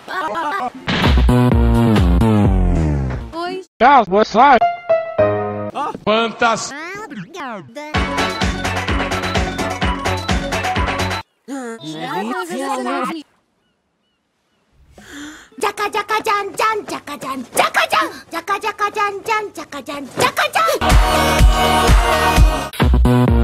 Oi. Charles, what's up? Quantas? Jaca jaca jan jan jaca jan jaca jan jaca jaca jan jan jaca jan jaca jan.